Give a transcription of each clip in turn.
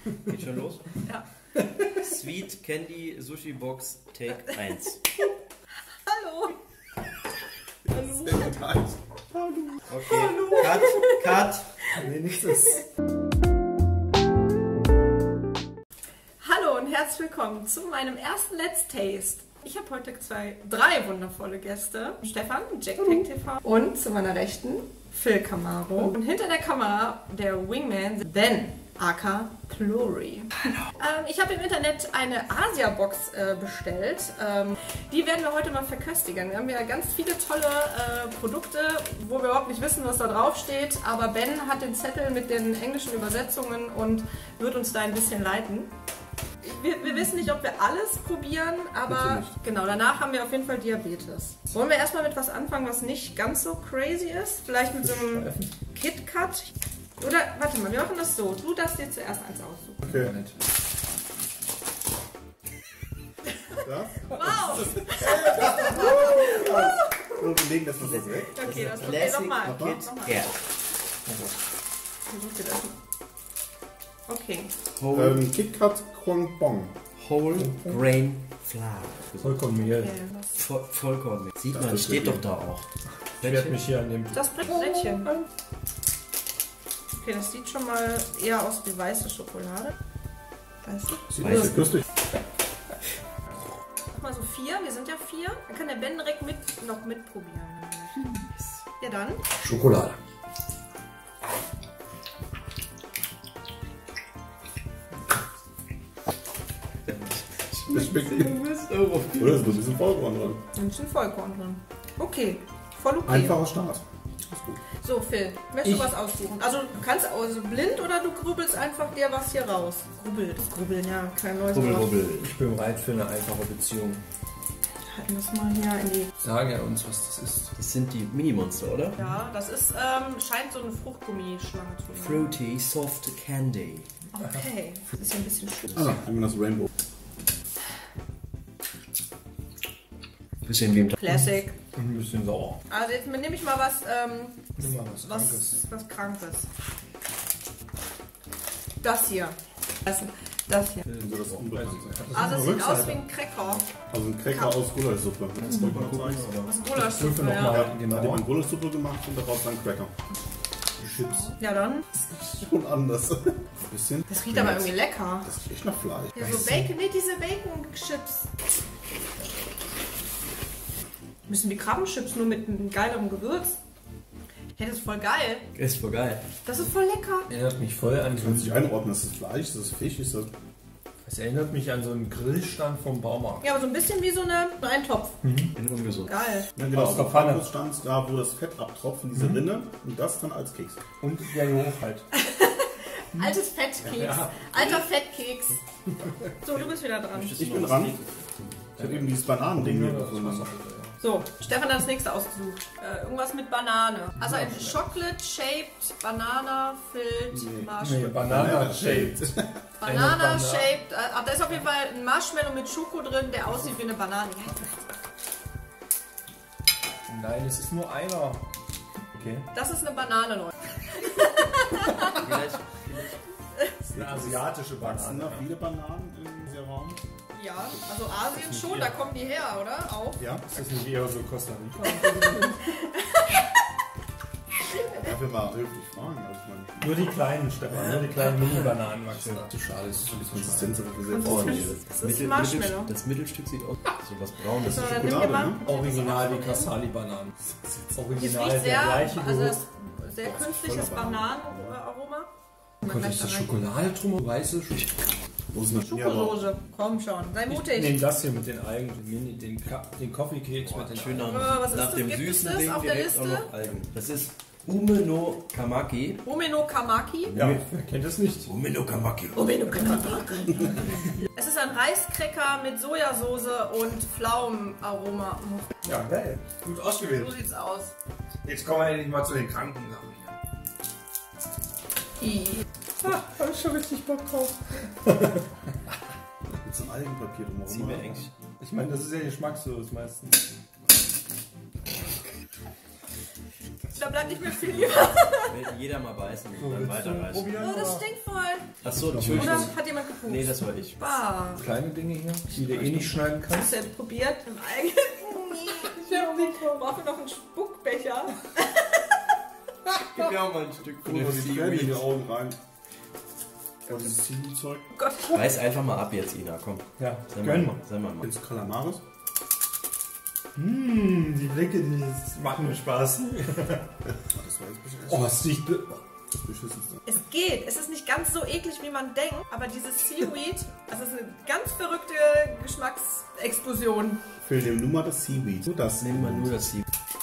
Geht schon los? Ja. Sweet Candy Sushi Box Take 1. Hallo. Hallo. Sehr gut, halt. Okay, Hallo. Cut. Nee, nichts ist. Hallo und herzlich willkommen zu meinem ersten Let's Taste. Ich habe heute drei wundervolle Gäste. Stefan, Jackpack TV und zu meiner Rechten Phil Camaro. Und hinter der Kamera der Wingman, Ben, aka Pluri. Ich habe im Internet eine Asia-Box bestellt. Die werden wir heute mal verköstigen. Wir haben ja ganz viele tolle Produkte, wo wir überhaupt nicht wissen, was da drauf steht. Aber Ben hat den Zettel mit den englischen Übersetzungen und wird uns da ein bisschen leiten. Wir wissen nicht, ob wir alles probieren, aber genau, danach haben wir auf jeden Fall Diabetes. Wollen wir erstmal mit was anfangen, was nicht ganz so crazy ist? Vielleicht mit so einem KitKat? Oder, warte mal, wir machen das so. Du darfst dir zuerst eins aussuchen. Okay. Wow! Wir legen das mal weg. Okay, das okay, Classic nochmal. KitKat. Okay. KitKat Kronbon. Whole Grain Flour. Vollkornmehl. Okay, Vollkornmehl. Sieht man, steht doch da auch. Ich werde mich hier an dem... das Brettchen. Okay, das sieht schon mal eher aus wie weiße Schokolade. Weißt du? Sieht aus wie köstlich. Mach mal so 4, wir sind ja 4. Dann kann der Ben direkt noch mitprobieren. Ja dann. Schokolade. Das schmeckt wie... Oder ist ein bisschen Vollkorn drin. Ein bisschen Vollkorn drin. Okay, voll okay. Einfacher Start. Ist gut. So, Phil, möchtest du was aussuchen? Also, du kannst also blind oder du grübelst einfach dir was hier raus? Grubbeln, ja, kein neues Wort. Rubbel. Ich bin bereit für eine einfache Beziehung. Halten wir das mal hier in die... Sagen ja uns, was das ist. Das sind die Mini-Monster, oder? Ja, das ist, scheint so eine Fruchtgummischlange zu sein. Fruity Soft Candy. Okay, das ist ja ein bisschen schön. Ah, nehmen wir das Rainbow. Bisschen wie im Classic. Ein bisschen sauer. Also jetzt nehme ich mal was, Nimm mal was Krankes. was Krankes. Das hier. Das hier. Also das Unbekannte. Also es sieht aus wie ein Cracker. Also ein Cracker aus Gulaschsuppe. Das ist Das ist Gulaschsuppe, noch ja. mal Ja, hat genau. jemand Gulaschsuppe gemacht und daraus dann Cracker. Chips. Ja dann. Schon anders. Ein bisschen. Das riecht aber irgendwie lecker. Das riecht nach Fleisch. Ja, so Bacon, nee, diese Bacon-Chips. Müssen wie Krabbenchips, nur mit einem geileren Gewürz. Ja, das ist voll geil. Ist voll geil. Das ist voll lecker. Erinnert mich voll an... Ich kann es nicht einordnen. Ist das Fleisch? Ist das Fisch? Ist das... Es erinnert mich an so einen Grillstand vom Baumarkt. Ja, aber so ein bisschen wie so ein Eintopf. Bin ungesund. Geil. Ja, genau. Aus der Auf Pfanne. der stand da, wo das Fett abtropft in diese Rinne. Und das dann als Keks. Und der Geruch halt. Altes Fettkeks. Ja. Alter Fettkeks. So, du bist wieder dran. Ich bin dran. Ich habe eben dieses Bananending hier gefunden. So, Stefan hat das nächste ausgesucht. Irgendwas mit Banane. Also ein Chocolate-shaped Banana filled Nee, Marshmallow. Banana-shaped. Banana-shaped. Da ist auf jeden Fall ein Marshmallow mit Schoko drin, der aussieht wie eine Banane. Nein, es ist nur einer. Okay. Das ist eine Banane, Leute. Vielleicht Das ist eine asiatische Wachsen Banane. noch viele Bananen in diesem Raum? Ja, also Asien schon, da kommen die her, oder? Auch. Ja. Ist das nicht eher so Costa Rica? Darf ich mal höflich fragen? Also ich meine, Nur die kleinen, Stefan. Nur die kleinen Mini-Bananen wachsen da. zu schade, das ist so die Konsistenz aber sehr Und ordentlich. das ist Marshmallow. Das Mittelstück sieht aus so was Braunes. So, dann Schokolade, nimm dir mal. ne? Original wie Casali-Bananen. Das Original riecht der sehr, gleiche also das Geruch. ist sehr künstliches Bananenaroma. Kommt jetzt das Schokolade drum? Weiße Wo ist eine Schokolose. Komm schon, sei Ich mutig. nehme das hier mit den Algen, den Coffee-Keks mit den Schön Algen. nach, was ist nach das? dem Gibt es süßen das Ding auf der direkt auch Liste? noch Algen. Das ist Ume no Kamaki. Omeno Kamaki. Ja, wer kennt das nicht? Ume no Kamaki. Omeno Kamaki. Es ist ein Reiskräcker mit Sojasauce und Pflaumenaroma. Ja, geil. Gut So ausgewählt. sieht's aus. Jetzt kommen wir endlich mal zu den kranken Sachen hier. Hab ich schon richtig Bock drauf. mit so Algenpapier drumherum. Zieh mir eigentlich. Ich meine, das ist ja geschmackslos meistens. Da bleibt nicht mehr viel über. Will jeder mal beißen und dann weiterreichen. Oh, das stinkt voll. Achso, Entschuldigung. Oder hat jemand gepupst? Nee, das war ich. Bah. Kleine Dinge hier, die du eh nicht schneiden Hast kannst. du jetzt probiert? Im eigenen. Ich brauche noch einen Spuckbecher. Gib mir auch mal ein Stück von Guck dem mal, die Tränen in die Seaweed. Augen rein. Oh, dieses Seaweed-Zeug. Oh Gott. Reiß einfach mal ab jetzt, Ina, komm. Ja, Sei mal, gönn. sei mal. Kennst du Kalamaris? Die Blicke, die machen mir Spaß. Das war jetzt ein bisschen Oh, es riecht... das Beschissenste. Es geht. Es ist nicht ganz so eklig, wie man denkt. Aber dieses Seaweed, das ist eine ganz verrückte Geschmacksexplosion. Phil, nimm nur mal das Seaweed. So das. Nimm mal nur das Seaweed.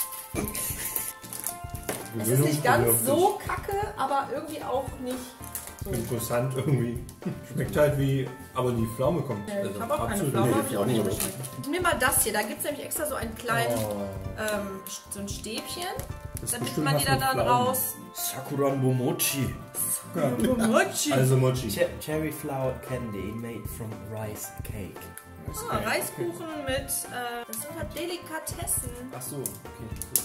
Es ist nicht ganz so kacke, aber irgendwie auch nicht so. Interessant irgendwie. Schmeckt halt wie... Aber die Pflaume kommt. Ich habe auch keine absolut Pflaume. Nee, hab ich ich auch nicht, aber- Ich nehme mal das hier. Da gibt es nämlich extra so einen kleinen, Oh. so ein Stäbchen. Das Da ist nimmt bestimmt man was die dann mit Pflaumen. raus. Sakuran Mochi. Mochi. Also Mochi. Cherry flour candy made from rice cake. Ah, Reiskuchen mit, das sind halt Delikatessen. Ach so, okay.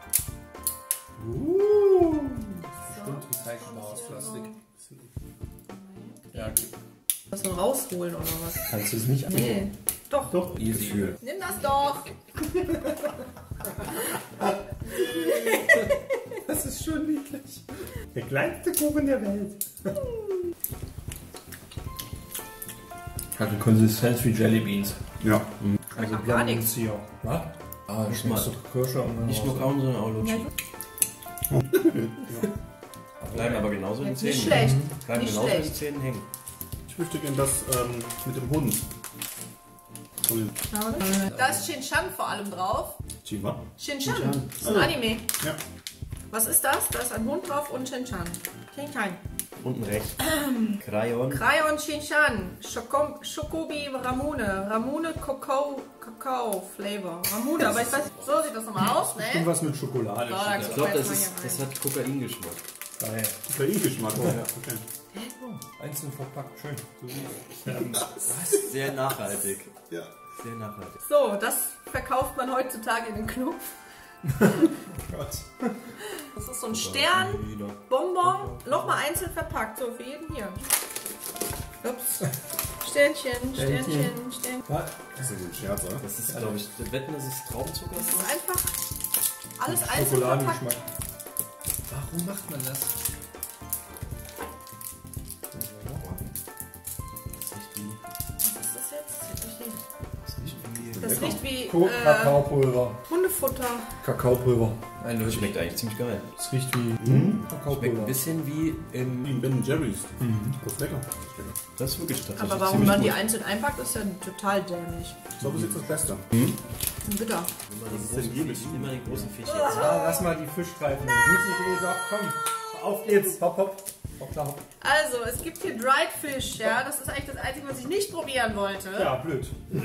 Stimmt, recycelbar aus Plastik. Ja, okay. Was so rausholen oder was? Kannst du es nicht Nee. Doch. Doch, Easy. Nimm das doch. Das ist schon niedlich. Der kleinste Kuchen der Welt. Hat eine Konsistenz wie Jellybeans. Ja. Also gar nichts. Hier. Was? Ah, das schmeckt so Kirsche und dann Nicht nur kauen, sondern auch lutschen. Bleiben aber genauso in den Zähnen. Nicht schlecht. Bleiben Nicht genauso in den schlecht. Zähnen hängen. Ich möchte gerne das mit dem Hund. Da ist Shin-Chan vor allem drauf. Chiba? Shin-Chan. Das ist ein Anime. Ja. Was ist das? Da ist ein Hund drauf und Shin-Chan. Shin-Chan. Unten rechts. Crayon. Crayon Shin-Chan. Schokobi Ramune. Ramune Kakao Flavor. Ramune, aber ich weiß, so sieht das nochmal aus, Und ne? was mit Schokolade. So, da Ich gucken glaube, wir das, jetzt mal hier das rein. hat Kokain-Geschmack. Geil. Kokain-Geschmack. Ja. Okay. Einzeln verpackt, schön. Sehr nachhaltig. Ja. Sehr nachhaltig. So, das verkauft man heutzutage in den Club. Gott. Das ist so ein Sternbonbon, nochmal einzeln verpackt, so für jeden hier. Ups. Sternchen, Sternchen, Sternchen. Was? Das ist ein Scherz, oder? Das ist, glaube ich, wir wetten, das ist Traubenzucker. Das ist einfach alles einzeln verpackt. Schokoladengeschmack. Warum macht man das? Was ist das jetzt? Das Das riecht wie Kakaopulver. Hundefutter. Kakaopulver. Eindeutig. schmeckt eigentlich ziemlich geil. Es riecht wie Schmeckt Kakaopulver. ein bisschen wie Wie im... ein Ben Jerry's. Das ist lecker. Das ist wirklich tatsächlich Aber warum ziemlich man die gut. einzeln einpackt, ist ja total dämlich. Ich glaube, das ist jetzt das Beste. Bitter. Immer ist denn hier mit Immer den großen Fisch jetzt. Ja, lass mal die Fischstreifen. Gute Idee, doch, komm. Auf geht's. Hopp, hopp. Hopp, da, hopp. Also, es gibt hier Dried Fish, ja. Das ist eigentlich das Einzige, was ich nicht probieren wollte. Ja, blöd.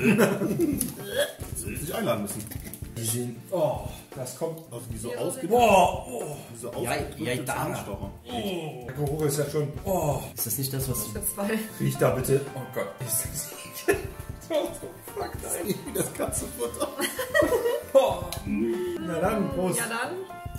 Sich einladen müssen. Die sehen... Oh, das kommt... Also wie so Hier so ausgedrückte, Oh, diese Ja, ausgedrückte da. Zahnstocher. der Geruch ist ja schon... Oh, Ist das nicht das, was... Für zwei. riech da bitte. Oh Gott. Ist das... Fuck, nein, wie das Katzenfutter. Oh. Na dann, Prost. Ja, dann.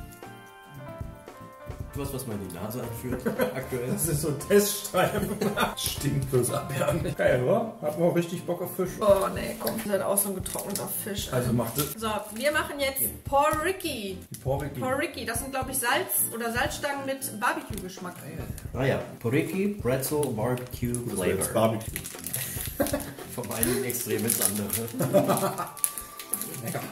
was man in die Nase einführt, aktuell. Das ist so ein Teststreifen. Stinkt bloß aberbärmlich. Geil, oder? Hat man auch richtig Bock auf Fisch. Oh, nee, komm. Das ist halt auch so ein getrockneter Fisch. Also macht es. So, wir machen jetzt Porriki. Die Porriki. Porriki, das sind, glaube ich, Salz- oder Salzstangen mit Barbecue-Geschmack. Ah ja, Poriki, Pretzel, Barbecue, Das war jetzt Flavor. Barbecue. Vom einen Extrem ins andere. Lecker.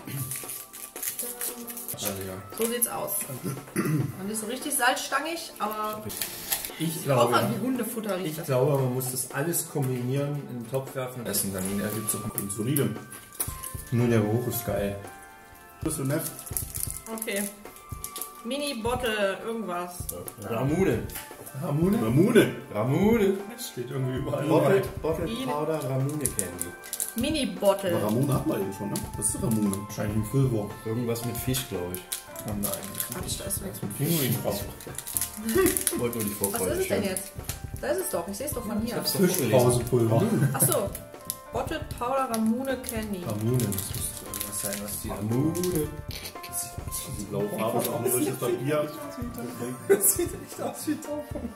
Also ja. So sieht's aus. Und nicht so richtig salzstangig, aber Ich auch glaube, an wie Hundefutter riecht ich das. glaube, man muss das alles kombinieren, in den Topf werfen und essen. Dann ergibt es Und solide. nur der Geruch ist geil. Das ist nett. Okay. Mini-Bottle, irgendwas. Ramune. Ramune? Ramune. Ramune. Steht irgendwie überall. Bottled Powder Ramune Candy. Mini-Bottle. Aber Ramune hatten wir eben schon, ne? Das ist Ramune. Wahrscheinlich ein Füllwurm. Irgendwas mit Fisch, glaube ich. Oh nein. Warte, da ist nichts. Mit Pinguin drauf. Ich wollte nur die Was Vorfreude ist es denn stellen. jetzt? Da ist es doch. Ich sehe es doch von hier. hab's doch vorgelesen. Fischpausepulver. Achso. Bottled Powder Ramune Candy. Ramune, das müsste irgendwas sein, was die... Ramune. Die blaue Farbe ist auch nur durch das Papier. Das sieht echt aus wie Taufung.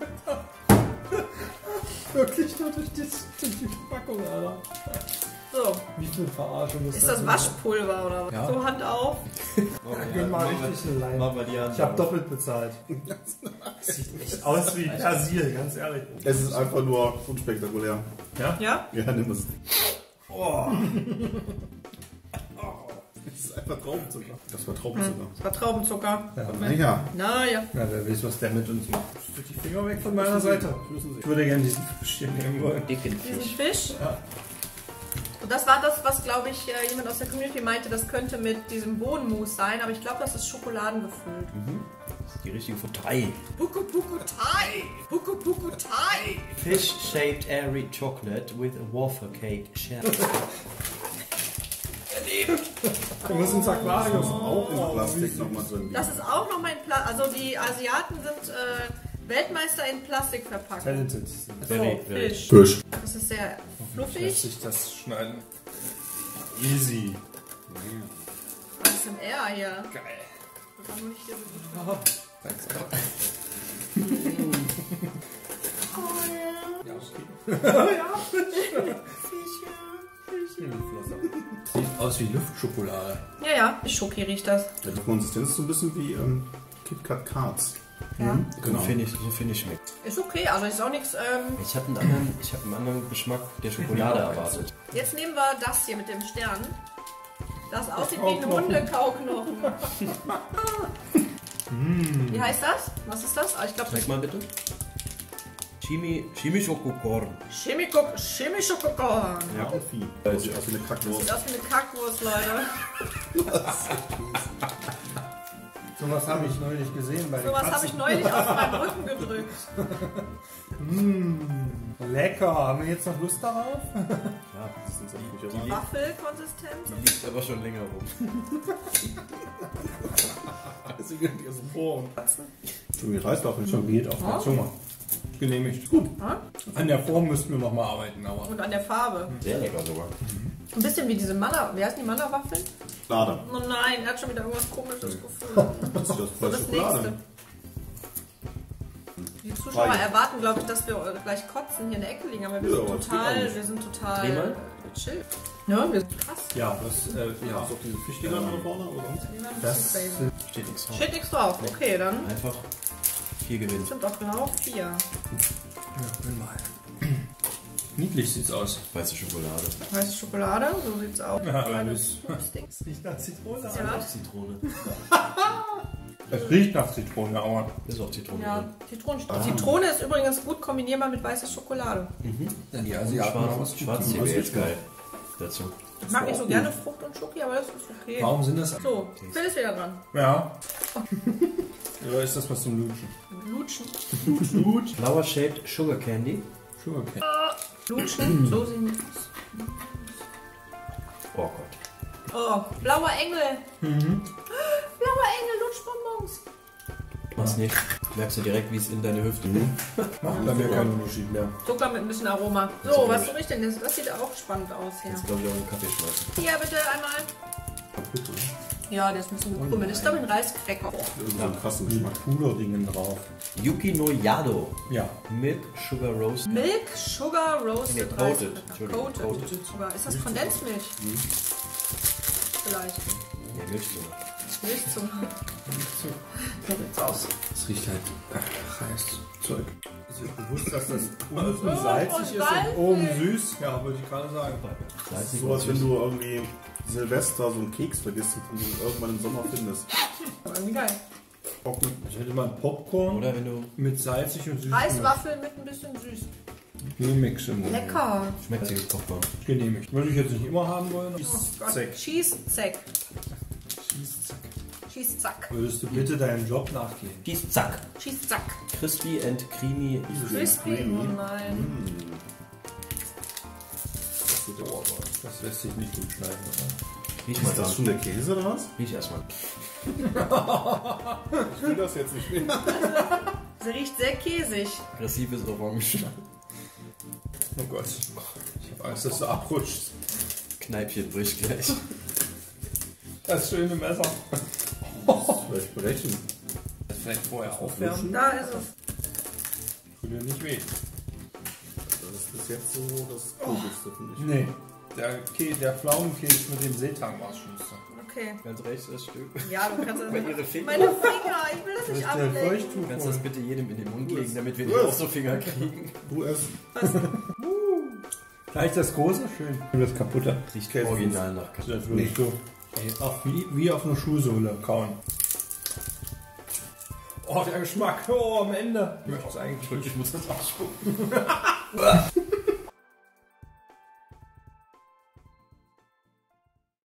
Wirklich nur durch die Verpackung, Alter. So, Wie viel Verarschung ist das Waschpulver oder was? Ja. So, Hand auf. Gönn mal richtig eine Leine. Mach mal die Hand. Ich habe doppelt bezahlt. Sieht echt aus wie Persil, ganz ehrlich. Es ist einfach nur unspektakulär. Ja? Ja? Ja, nimm es. Oh. Das ist einfach Traubenzucker. Das war Traubenzucker. Das war Traubenzucker. Naja. Naja. Ja, wer weiß, was der mit uns macht. Die Finger weg von meiner Seite. Ich würde gerne diesen Fisch hier nehmen wollen. Dicken Diesen Fisch. Fisch. Ja. Und das war das, was, glaube ich, jemand aus der Community meinte, das könnte mit diesem Bohnenmus sein, aber ich glaube, das ist schokoladengefüllt. Das ist die richtige von Thai. Puku Puku Thai! Puku Puku Thai! Fish-shaped airy chocolate with a waffle cake shell. Wir müssen ins Aquarium. Auch in Plastik nochmal drin. Das ist auch noch mein Plastik. Also die Asiaten sind Weltmeister in Plastikverpackung. Talented. Very, So, very. Fisch. Fisch. Das ist sehr Lässt fluffig. sich das schneiden. Easy. ASMR hier. Geil. Das war nur nicht hier so gut. Sieht aus wie Luftschokolade. Ja, ja, Schoki riecht das. Ja, die Konsistenz ist so ein bisschen wie KitKat Cards. Ja. Genau. So finde ich schmeckt. Ist okay, also ist auch nichts. Ich habe einen anderen Geschmack der Schokolade erwartet. Jetzt nehmen wir das hier mit dem Stern. Das aussieht wie ein Hundekauknochen. Wie heißt das? Was ist das? Ah, ich glaube, Zeig mal bitte. Chimichokokorn. Chimichokokorn. Ja, und Vieh. Das sieht aus wie eine Kackwurst. Sieht aus wie eine Kackwurst, Leute. So was habe ich neulich gesehen bei den Sowas habe ich Katzen. neulich auf meinen Rücken gedrückt. Lecker. Haben wir jetzt noch Lust darauf? Ja, das sind so nicht Waffelkonsistenz. Die liegt aber schon länger rum. Deswegen geht die aus dem Vor und schon wie Reiswaffeln Schon schon. geht auf der Zunge. Genehmigt. Gut. An der Form müssten wir noch mal arbeiten, aber. Und an der Farbe. Sehr lecker sogar. Ein bisschen wie diese Manna. Wie heißen die Manna-Waffeln? Lade. Oh nein, er hat schon wieder irgendwas Komisches gefühlt. Das ist das So, voll das Schokolade. nächste. Die Zuschauer erwarten, glaube ich, dass wir gleich kotzen hier in der Ecke liegen, aber wir Ja, sind aber das geht total, auch nicht. wir sind Dreh total mal. chill. Ja, wir sind krass. Ja, das. Ja. Ist auch diese Fischdinger da vorne, oder? Wir waren ein Das bisschen crazy. sind Steht nichts drauf. Steht nichts drauf. Okay, dann Einfach 4 gewinnen. sind doch genau 4. mal. Niedlich sieht's aus. Weiße Schokolade. Weiße Schokolade, so sieht's aus. Ja, Kleine das- Pupsdings. Riecht nach Zitrone. Ja, Zitrone. Es riecht nach Zitrone, aber. Ist auch Zitrone ja, drin. Zitrone ist übrigens gut kombinierbar mit weißer Schokolade. Ja, die Schwarz wäre jetzt geil dazu. Ich mag nicht so gerne Frucht und Schoki, aber das ist okay. Warum sind das? So, Phil ist wieder dran. Ja. Oder ist das was zum Lutschen? Lutschen. Flower shaped sugar candy. Sugarcane. Lutschen, so sehen die aus. Oh Gott. Oh, blauer Engel. Blauer Engel, Lutschbonbons. Mach's nicht. Merkst du direkt, wie es in deine Hüfte Macht bei mir keinen Unterschied mehr. Zucker mit ein bisschen Aroma. So, was riecht denn das? Das sieht auch spannend aus hier. Jetzt glaube ich auch einen Kaffee schmeißen. Hier bitte einmal. Ja, der ist ein bisschen gekrümmelt. Das ist, glaube ich, ein Reiscracker. So einen krassen Geschmack. Puderdingen drauf. Yuki no Yado. Ja. Milk Sugar Roast. Milk Sugar Roasted Nee, coated. Reiscracker. Entschuldigung, coated. Sugar. Ist das Kondensmilch? Vielleicht. Nee, Milchzucker. Milchzucker. So sieht's aus. Es riecht halt Reiszeug. Ist dir bewusst, dass das unten salzig ist und oben süß? Ja, wollte ich gerade sagen. Das ist so, als wenn du irgendwie Silvester so einen Keks vergisst und du irgendwann im Sommer findest. Irgendwie geil. Trocknet. Ich hätte mal Popcorn Oder wenn du... mit salzig und süß. Reiswaffeln mit ein bisschen süß. Nur Mix im Grunde. Lecker. Schmeckt sich das Popcorn. Genehmigt. Würde ich jetzt nicht immer haben wollen. Oh Gott. Zack. Cheese-Zack. Cheese-Zack. Cheese-Zack. Würdest du bitte deinem Job nachgehen? Cheese Zack. Cheese-Zack. Crispy and creamy. Crispy. Oh nein. Das lässt sich nicht gut schneiden, oder? Riech mal Ist das dran. schon der Käse oder was? Riech erstmal. Ich will das jetzt nicht mehr. Sie riecht sehr käsig. Aggressives Orange. Oh Gott. Ich habe Angst, dass du abrutschst. Kneipchen bricht gleich. Das schöne Messer. Vielleicht brechen. Das vielleicht vorher aufwärmen. Da ist es. Tut dir nicht weh. Das ist bis jetzt so das Coolste, finde ich. Nee. Der Pflaumenkeks mit dem Seetang war das Schlimmste. Okay. Ganz rechts das Stück. Ja, du kannst das. Bei ihre Finger. Meine Finger, ich will das nicht ablecken. Du kannst das bitte jedem in den Mund legen, damit wir nicht Du auch so Finger kriegen. Du es. Gleich das große? Schön. Und das kaputte. Riecht Käse. original nach Kartoffeln. Das würdest du wie auf eine Schuhsohle kauen. Oh, der Geschmack. Oh, am Ende. Ich möchte es eigentlich. Ich muss das ausspucken.